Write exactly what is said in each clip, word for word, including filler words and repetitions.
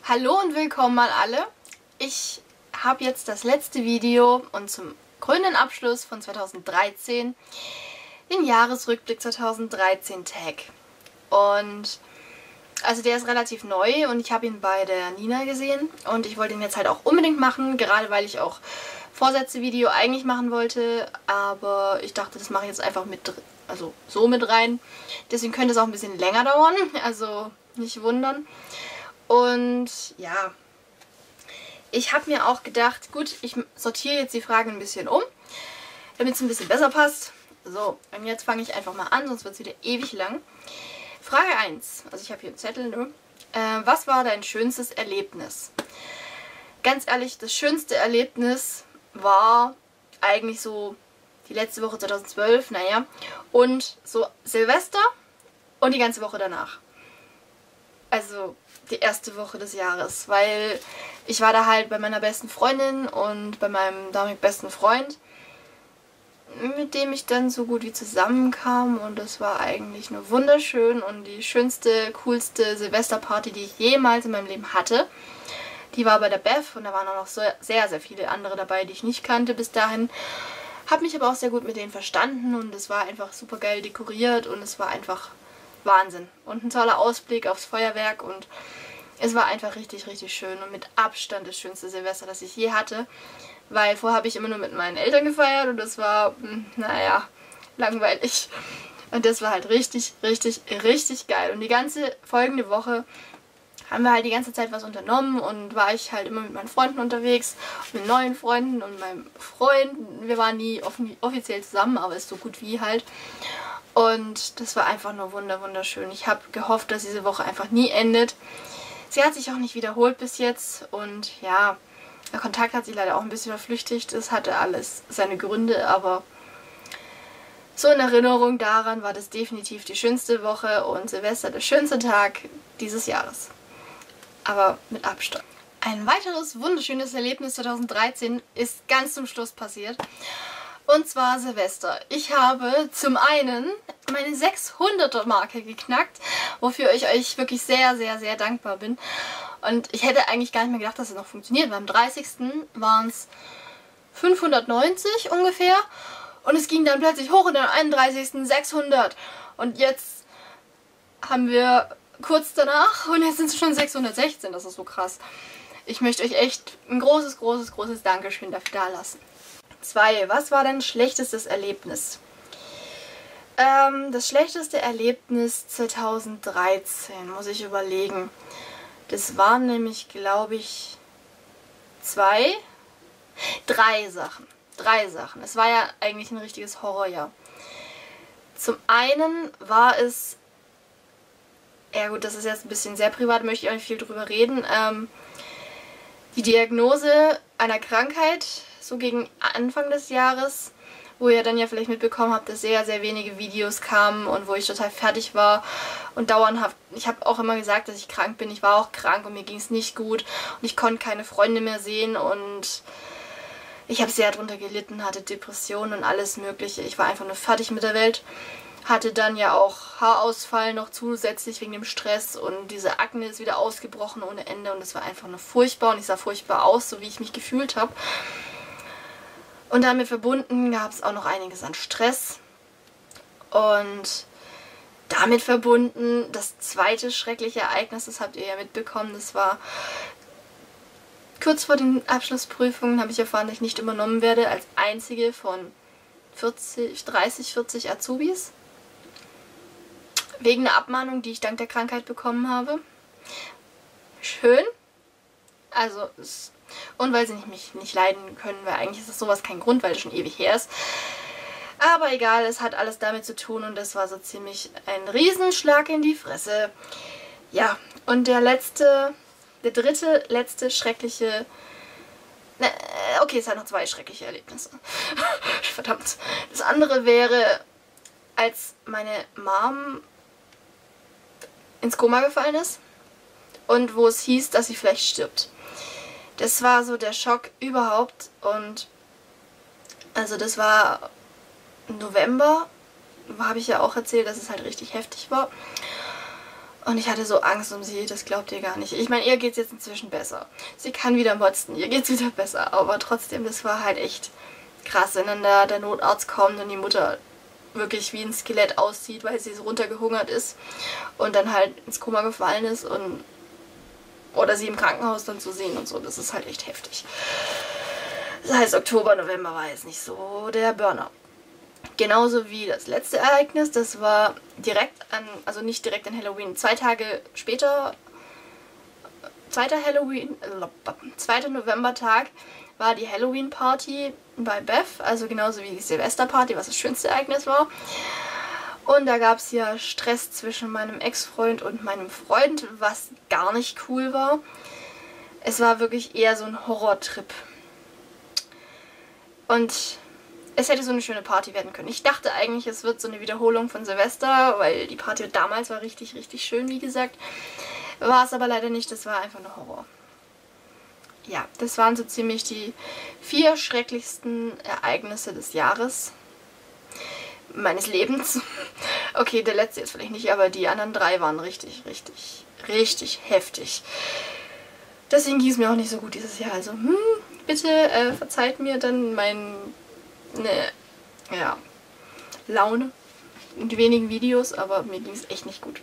Hallo und willkommen an alle. Ich habe jetzt das letzte Video und zum krönenden Abschluss von zweitausenddreizehn den Jahresrückblick zweitausenddreizehn Tag. Und also der ist relativ neu und ich habe ihn bei der Nina gesehen und ich wollte ihn jetzt halt auch unbedingt machen, gerade weil ich auch Vorsätze-Video eigentlich machen wollte, aber ich dachte, das mache ich jetzt einfach mit, also so mit rein. Deswegen könnte es auch ein bisschen länger dauern, also nicht wundern. Und ja, ich habe mir auch gedacht, gut, ich sortiere jetzt die Fragen ein bisschen um, damit es ein bisschen besser passt. So, und jetzt fange ich einfach mal an, sonst wird es wieder ewig lang. Frage eins, also ich habe hier einen Zettel, ne? Äh, was war dein schönstes Erlebnis? Ganz ehrlich, das schönste Erlebnis war eigentlich so die letzte Woche zweitausendzwölf, naja, und so Silvester und die ganze Woche danach. Also die erste Woche des Jahres, weil ich war da halt bei meiner besten Freundin und bei meinem damaligen besten Freund, mit dem ich dann so gut wie zusammenkam, und das war eigentlich nur wunderschön und die schönste, coolste Silvesterparty, die ich jemals in meinem Leben hatte. Die war bei der Beth und da waren auch noch so sehr, sehr viele andere dabei, die ich nicht kannte bis dahin. Habe mich aber auch sehr gut mit denen verstanden und es war einfach super geil dekoriert und es war einfach Wahnsinn. Und ein toller Ausblick aufs Feuerwerk und es war einfach richtig, richtig schön und mit Abstand das schönste Silvester, das ich je hatte. Weil vorher habe ich immer nur mit meinen Eltern gefeiert und das war, naja, langweilig. Und das war halt richtig, richtig, richtig geil. Und die ganze folgende Woche haben wir halt die ganze Zeit was unternommen und war ich halt immer mit meinen Freunden unterwegs, mit neuen Freunden und meinem Freund. Wir waren nie offiziell zusammen, aber ist so gut wie halt. Und das war einfach nur wunder wunderschön. Ich habe gehofft, dass diese Woche einfach nie endet. Sie hat sich auch nicht wiederholt bis jetzt und ja, der Kontakt hat sich leider auch ein bisschen verflüchtigt. Es hatte alles seine Gründe, aber so in Erinnerung daran war das definitiv die schönste Woche und Silvester der schönste Tag dieses Jahres. Aber mit Abstand. Ein weiteres wunderschönes Erlebnis zweitausenddreizehn ist ganz zum Schluss passiert. Und zwar Silvester. Ich habe zum einen meine sechshunderter Marke geknackt, wofür ich euch wirklich sehr, sehr, sehr dankbar bin. Und ich hätte eigentlich gar nicht mehr gedacht, dass es noch funktioniert, weil am dreißigsten waren es fünfhundertneunzig ungefähr. Und es ging dann plötzlich hoch und am einunddreißigsten sechshundert. Und jetzt haben wir kurz danach und jetzt sind es schon sechshundertsechzehn. Das ist so krass. Ich möchte euch echt ein großes, großes, großes Dankeschön dafür dalassen. Zwei. Was war dein schlechtestes Erlebnis? Ähm, das schlechteste Erlebnis zweitausenddreizehn, muss ich überlegen. Das waren nämlich, glaube ich, zwei, drei Sachen. Drei Sachen. Es war ja eigentlich ein richtiges Horrorjahr. Zum einen war es, ja gut, das ist jetzt ein bisschen sehr privat, möchte ich auch nicht viel drüber reden, ähm, die Diagnose einer Krankheit, so gegen Anfang des Jahres, wo ihr dann ja vielleicht mitbekommen habt, dass sehr, sehr wenige Videos kamen und wo ich total fertig war und dauerhaft, ich habe auch immer gesagt, dass ich krank bin, ich war auch krank und mir ging es nicht gut und ich konnte keine Freunde mehr sehen und ich habe sehr drunter gelitten, hatte Depressionen und alles mögliche, ich war einfach nur fertig mit der Welt, hatte dann ja auch Haarausfall noch zusätzlich wegen dem Stress und diese Akne ist wieder ausgebrochen ohne Ende und es war einfach nur furchtbar und ich sah furchtbar aus, so wie ich mich gefühlt habe. Und damit verbunden gab es auch noch einiges an Stress. Und damit verbunden das zweite schreckliche Ereignis, das habt ihr ja mitbekommen, das war kurz vor den Abschlussprüfungen, habe ich erfahren, dass ich nicht übernommen werde als einzige von vierzig, dreißig, vierzig Azubis. Wegen einer Abmahnung, die ich dank der Krankheit bekommen habe. Schön. Also es Und weil sie nicht, mich nicht leiden können, weil eigentlich ist das sowas kein Grund, weil das schon ewig her ist. Aber egal, es hat alles damit zu tun und das war so ziemlich ein Riesenschlag in die Fresse. Ja, und der letzte, der dritte, letzte schreckliche... Ne, okay, es hat noch zwei schreckliche Erlebnisse. Verdammt. Das andere wäre, als meine Mom ins Koma gefallen ist und wo es hieß, dass sie vielleicht stirbt. Das war so der Schock überhaupt und also das war im November, habe ich ja auch erzählt, dass es halt richtig heftig war. Und ich hatte so Angst um sie, das glaubt ihr gar nicht. Ich meine, ihr geht es jetzt inzwischen besser. Sie kann wieder motzen, ihr geht es wieder besser. Aber trotzdem, das war halt echt krass, wenn dann der, der Notarzt kommt und die Mutter wirklich wie ein Skelett aussieht, weil sie so runtergehungert ist und dann halt ins Koma gefallen ist und oder sie im Krankenhaus dann zu sehen und so. Das ist halt echt heftig. Das heißt, Oktober, November war jetzt nicht so der Burner. Genauso wie das letzte Ereignis, das war direkt an, also nicht direkt an Halloween, zwei Tage später, zweiter Halloween, äh, zweiter Novembertag war die Halloween-Party bei Beth, also genauso wie die Silvesterparty, was das schönste Ereignis war. Und da gab es ja Stress zwischen meinem Ex-Freund und meinem Freund, was gar nicht cool war. Es war wirklich eher so ein Horrortrip. Und es hätte so eine schöne Party werden können. Ich dachte eigentlich, es wird so eine Wiederholung von Silvester, weil die Party damals war richtig, richtig schön, wie gesagt. War es aber leider nicht, das war einfach nur Horror. Ja, das waren so ziemlich die vier schrecklichsten Ereignisse des Jahres. Meines Lebens. Okay, der letzte jetzt vielleicht nicht, aber die anderen drei waren richtig, richtig, richtig heftig. Deswegen ging es mir auch nicht so gut dieses Jahr. Also, hm, bitte äh, verzeiht mir dann mein Ne, ja, Laune in die wenigen Videos, aber mir ging es echt nicht gut.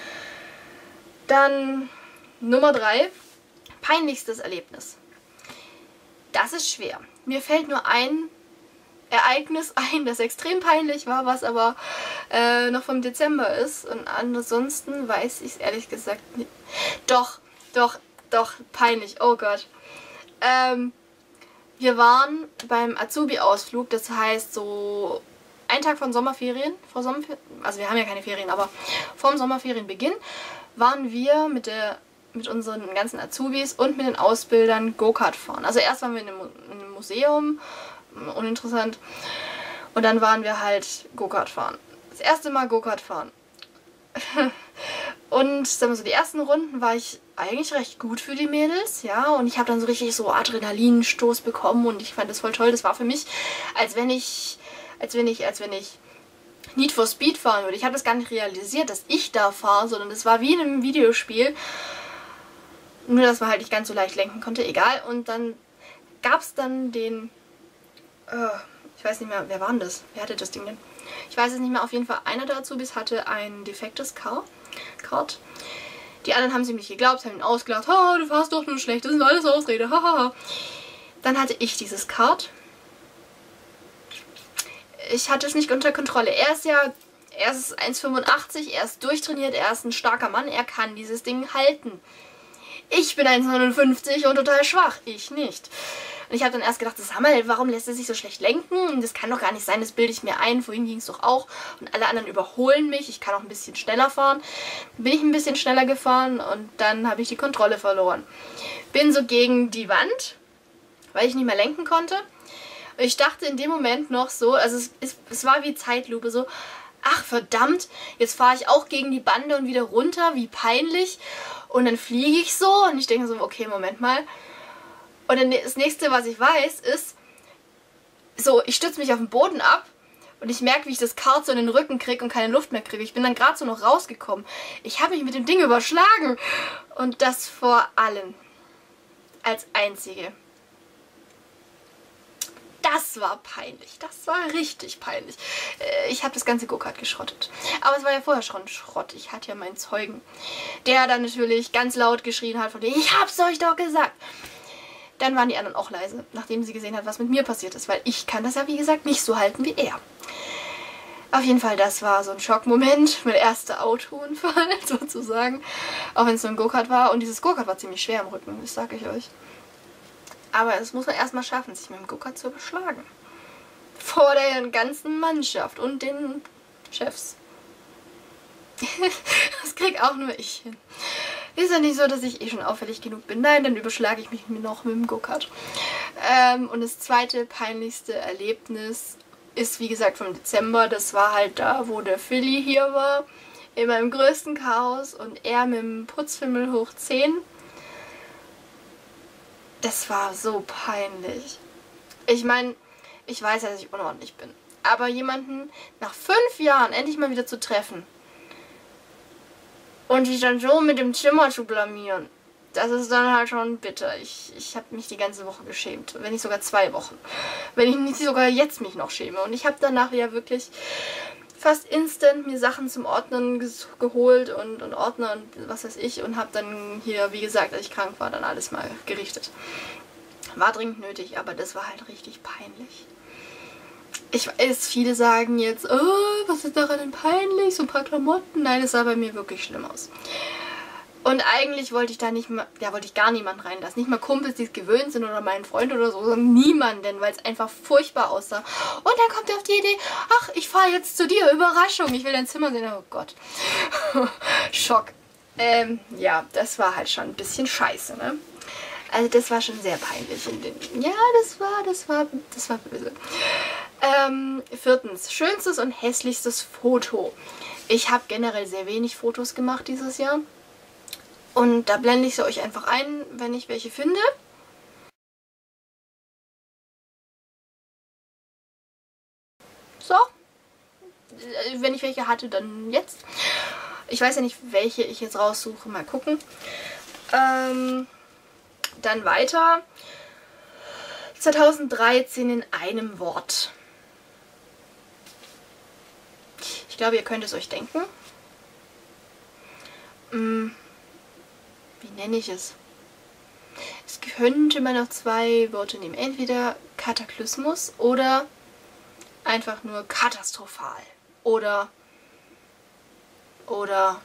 Dann Nummer drei, peinlichstes Erlebnis. Das ist schwer. Mir fällt nur ein Ereignis ein, das extrem peinlich war, was aber äh, noch vom Dezember ist. Und ansonsten weiß ich es ehrlich gesagt nicht. Doch, doch, doch, peinlich, oh Gott. Ähm, Wir waren beim Azubi-Ausflug, das heißt so ein Tag von Sommerferien, vor Sommerferien, also wir haben ja keine Ferien, aber vorm Sommerferienbeginn waren wir mit, der, mit unseren ganzen Azubis und mit den Ausbildern Go-Kart fahren. Also erst waren wir in einem, in einem Museum, uninteressant, und dann waren wir halt Go-Kart fahren. Das erste Mal Go-Kart fahren. Und sagen wir so, die ersten Runden war ich eigentlich recht gut für die Mädels, ja, und ich habe dann so richtig so Adrenalinstoß bekommen und ich fand das voll toll. Das war für mich, als wenn ich, als wenn ich, als wenn ich Need for Speed fahren würde. Ich habe das gar nicht realisiert, dass ich da fahre, sondern das war wie in einem Videospiel. Nur, dass man halt nicht ganz so leicht lenken konnte, egal. Und dann gab es dann den, äh, ich weiß nicht mehr, wer war denn das? Wer hatte das Ding denn? Ich weiß es nicht mehr, auf jeden Fall einer der Azubis hatte ein defektes Car, Kart. Die anderen haben es ihm nicht geglaubt, haben ihn ausgelacht. Ha, du fährst doch nur schlecht, das sind alles Ausrede. Ha, ha, ha. Dann hatte ich dieses Kart. Ich hatte es nicht unter Kontrolle. Er ist ja, er ist eins Komma fünfundachtzig, er ist durchtrainiert, er ist ein starker Mann, er kann dieses Ding halten. Ich bin eins Komma neunundfünfzig und total schwach. Ich nicht. Und ich habe dann erst gedacht, sag mal, warum lässt er sich so schlecht lenken? Das kann doch gar nicht sein, das bilde ich mir ein. Vorhin ging es doch auch. Und alle anderen überholen mich. Ich kann auch ein bisschen schneller fahren. Dann bin ich ein bisschen schneller gefahren und dann habe ich die Kontrolle verloren. Bin so gegen die Wand, weil ich nicht mehr lenken konnte. Und ich dachte in dem Moment noch so, also es, es, es war wie Zeitlupe so, ach verdammt, jetzt fahre ich auch gegen die Bande und wieder runter, wie peinlich. Und dann fliege ich so und ich denke so, okay, Moment mal. Und dann das nächste, was ich weiß, ist, so, ich stütze mich auf den Boden ab und ich merke, wie ich das Kart so in den Rücken kriege und keine Luft mehr kriege. Ich bin dann gerade so noch rausgekommen. Ich habe mich mit dem Ding überschlagen. Und das vor allen. Als einzige. Das war peinlich. Das war richtig peinlich. Ich habe das ganze Go-Kart geschrottet. Aber es war ja vorher schon Schrott. Ich hatte ja meinen Zeugen. Der dann natürlich ganz laut geschrien hat von dem, ich hab's euch doch gesagt. Dann waren die anderen auch leise, nachdem sie gesehen hat, was mit mir passiert ist. Weil ich kann das ja, wie gesagt, nicht so halten wie er. Auf jeden Fall, das war so ein Schockmoment. Mein erster Autounfall sozusagen. Auch wenn es so ein Go-Kart war. Und dieses Go-Kart war ziemlich schwer im Rücken, das sage ich euch. Aber das muss man erstmal schaffen, sich mit dem Go-Kart zu überschlagen. Vor der ganzen Mannschaft und den Chefs. Das krieg auch nur ich hin. Ist ja nicht so, dass ich eh schon auffällig genug bin. Nein, dann überschlage ich mich noch mit dem Go-Kart. Ähm, und das zweite peinlichste Erlebnis ist, wie gesagt, vom Dezember. Das war halt da, wo der Philly hier war. In meinem größten Chaos. Und er mit dem Putzfimmel hoch zehn. Das war so peinlich. Ich meine, ich weiß ja, dass ich unordentlich bin. Aber jemanden nach fünf Jahren endlich mal wieder zu treffen, Und sich dann so mit dem Zimmer zu blamieren, das ist dann halt schon bitter. Ich, ich habe mich die ganze Woche geschämt. Wenn nicht sogar zwei Wochen. Wenn ich nicht sogar jetzt mich noch schäme. Und ich habe danach ja wirklich fast instant mir Sachen zum Ordnen geholt und, und Ordner und was weiß ich. Und habe dann hier, wie gesagt, als ich krank war, dann alles mal gerichtet. War dringend nötig, aber das war halt richtig peinlich. Ich weiß, viele sagen jetzt, oh, was ist daran denn peinlich? So ein paar Klamotten. Nein, es sah bei mir wirklich schlimm aus. Und eigentlich wollte ich da nicht mal, ja, wollte ich gar niemanden reinlassen. Nicht mal Kumpels, die es gewöhnt sind oder meinen Freund oder so, sondern niemanden, weil es einfach furchtbar aussah. Und dann kommt er auf die Idee, ach, ich fahre jetzt zu dir, Überraschung, ich will dein Zimmer sehen. Oh Gott. Schock. Ähm, ja, das war halt schon ein bisschen scheiße, ne? Also das war schon sehr peinlich. In den, ja, das war, das war, das war böse. Ähm, viertens, schönstes und hässlichstes Foto. Ich habe generell sehr wenig Fotos gemacht dieses Jahr. Und da blende ich sie euch einfach ein, wenn ich welche finde. So. Wenn ich welche hatte, dann jetzt. Ich weiß ja nicht, welche ich jetzt raussuche. Mal gucken. Ähm, dann weiter. zweitausenddreizehn in einem Wort. Ich glaube, ihr könnt es euch denken. Hm. Wie nenne ich es? Es könnte man noch zwei Worte nehmen. Entweder Kataklysmus oder einfach nur katastrophal. Oder oder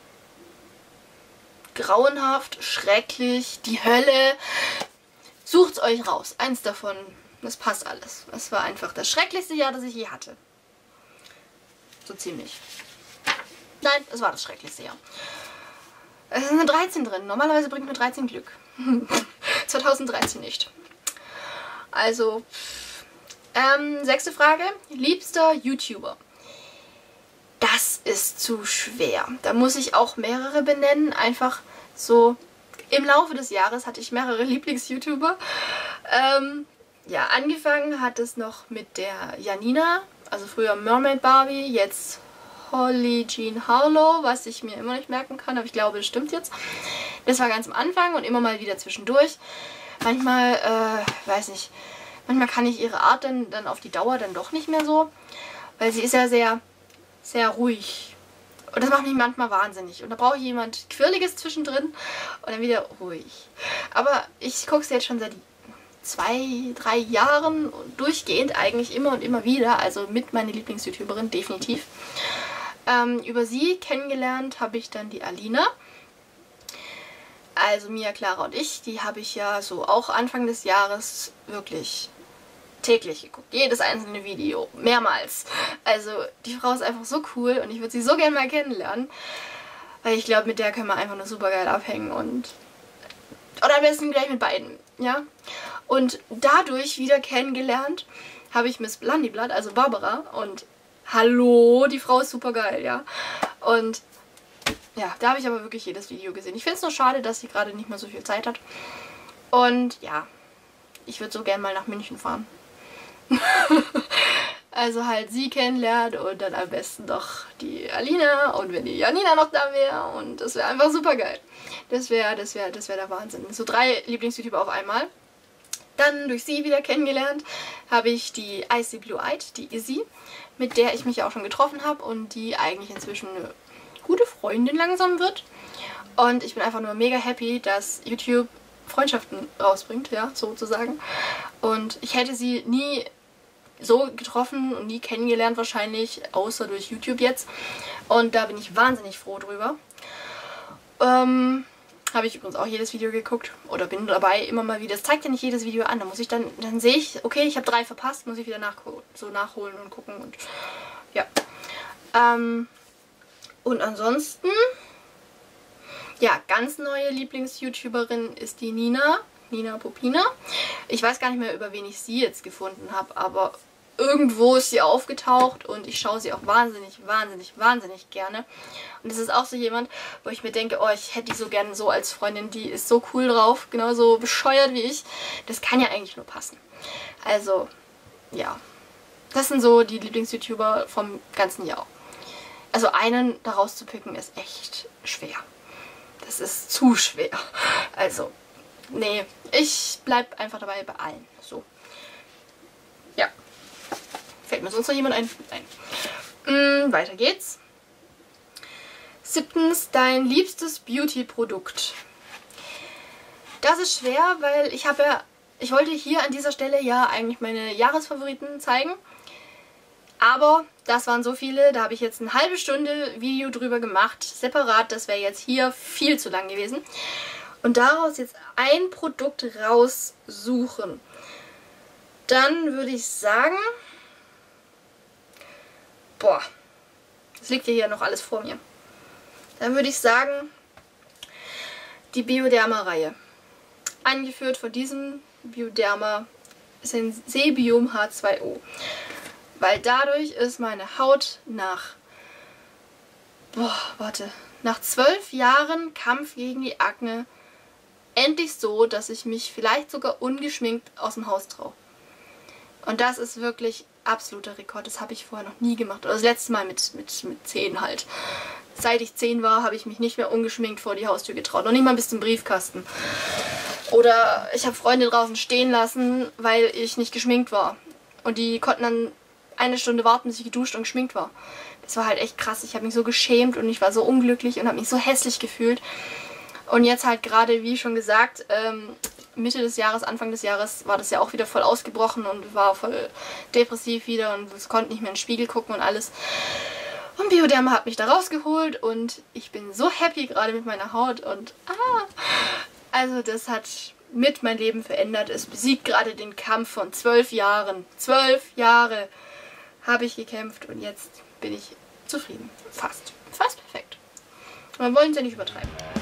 grauenhaft, schrecklich, die Hölle. Sucht's euch raus. Eins davon, das passt alles. Es war einfach das schrecklichste Jahr, das ich je hatte. So ziemlich. Nein, es war das schrecklichste Jahr. Es ist eine dreizehn drin. Normalerweise bringt mir dreizehn Glück. zweitausenddreizehn nicht. Also, ähm, sechste Frage. Liebster YouTuber. Das ist zu schwer. Da muss ich auch mehrere benennen. Einfach so, im Laufe des Jahres hatte ich mehrere Lieblings-YouTuber. Ähm, ja, angefangen hat es noch mit der Janina. Also früher Mermaid Barbie, jetzt Holly Jean Harlow, was ich mir immer nicht merken kann, aber ich glaube, das stimmt jetzt. Das war ganz am Anfang und immer mal wieder zwischendurch. Manchmal, äh, weiß nicht, manchmal kann ich ihre Art dann, dann auf die Dauer dann doch nicht mehr so, weil sie ist ja sehr, sehr ruhig. Und das macht mich manchmal wahnsinnig. Und da brauche ich jemand Quirliges zwischendrin und dann wieder ruhig. Aber ich gucke sie jetzt schon seit zwei, drei Jahren durchgehend eigentlich immer und immer wieder. Also mit meiner Lieblings-YouTuberin, definitiv. Ähm, über sie kennengelernt habe ich dann die Alina. Also Mia, Clara und ich, die habe ich ja so auch Anfang des Jahres wirklich täglich geguckt. Jedes einzelne Video. Mehrmals. Also die Frau ist einfach so cool und ich würde sie so gerne mal kennenlernen. Weil ich glaube, mit der können wir einfach nur super geil abhängen und... Oder am besten gleich mit beiden, ja. Und dadurch wieder kennengelernt habe ich Miss Blondiblood, also Barbara. Und hallo, die Frau ist super geil, ja. Und ja, da habe ich aber wirklich jedes Video gesehen. Ich finde es nur schade, dass sie gerade nicht mehr so viel Zeit hat. Und ja, ich würde so gern mal nach München fahren. Also halt sie kennenlernen und dann am besten noch die Alina und wenn die Janina noch da wäre und das wäre einfach super geil. Das wäre das wäre, das wäre der Wahnsinn. So drei Lieblings-YouTuber auf einmal. Dann durch sie wieder kennengelernt habe ich die Icy Blue Eyed, die Izzy, mit der ich mich auch schon getroffen habe und die eigentlich inzwischen eine gute Freundin langsam wird. Und ich bin einfach nur mega happy, dass YouTube Freundschaften rausbringt, ja, sozusagen. Und ich hätte sie nie so getroffen und nie kennengelernt wahrscheinlich, außer durch YouTube jetzt. Und da bin ich wahnsinnig froh drüber. Ähm, habe ich übrigens auch jedes Video geguckt oder bin dabei immer mal wieder. Das zeigt ja nicht jedes Video an, da muss ich dann, dann sehe ich, okay, ich habe drei verpasst, muss ich wieder nach, so nachholen und gucken und ja. Ähm, und ansonsten, ja, ganz neue Lieblings-YouTuberin ist die Nina. Nina Popina. Ich weiß gar nicht mehr, über wen ich sie jetzt gefunden habe, aber irgendwo ist sie aufgetaucht und ich schaue sie auch wahnsinnig, wahnsinnig, wahnsinnig gerne. Und das ist auch so jemand, wo ich mir denke, oh, ich hätte die so gerne so als Freundin, die ist so cool drauf, genauso bescheuert wie ich. Das kann ja eigentlich nur passen. Also, ja. Das sind so die Lieblings-YouTuber vom ganzen Jahr. Also einen daraus zu picken ist echt schwer. Das ist zu schwer. Also, nee, ich bleib einfach dabei bei allen. So. Ja. Fällt mir sonst noch jemand ein? Nein. Mm, weiter geht's. Siebtens, dein liebstes Beauty-Produkt. Das ist schwer, weil ich habe ja, ich wollte hier an dieser Stelle ja eigentlich meine Jahresfavoriten zeigen. Aber das waren so viele, da habe ich jetzt eine halbe Stunde Video drüber gemacht, separat. Das wäre jetzt hier viel zu lang gewesen. Und daraus jetzt ein Produkt raussuchen. Dann würde ich sagen, boah, das liegt ja hier noch alles vor mir. Dann würde ich sagen, die Bioderma-Reihe. Angeführt von diesem Bioderma Sensebium H zwei O. Weil dadurch ist meine Haut nach, boah, warte, nach zwölf Jahren Kampf gegen die Akne endlich so, dass ich mich vielleicht sogar ungeschminkt aus dem Haus traue. Und das ist wirklich absoluter Rekord. Das habe ich vorher noch nie gemacht. Oder das letzte Mal mit, mit, mit zehn halt. Seit ich zehn war, habe ich mich nicht mehr ungeschminkt vor die Haustür getraut. Noch nicht mal bis zum Briefkasten. Oder ich habe Freunde draußen stehen lassen, weil ich nicht geschminkt war. Und die konnten dann eine Stunde warten, bis ich geduscht und geschminkt war. Das war halt echt krass. Ich habe mich so geschämt und ich war so unglücklich und habe mich so hässlich gefühlt. Und jetzt halt gerade, wie schon gesagt, ähm, Mitte des Jahres, Anfang des Jahres war das ja auch wieder voll ausgebrochen und war voll depressiv wieder und konnte nicht mehr in den Spiegel gucken und alles. Und Bioderma hat mich da rausgeholt und ich bin so happy gerade mit meiner Haut und ah, also das hat mit mein Leben verändert. Es besiegt gerade den Kampf von zwölf Jahren. Zwölf Jahre habe ich gekämpft und jetzt bin ich zufrieden. Fast. Fast perfekt. Man wollen es ja nicht übertreiben.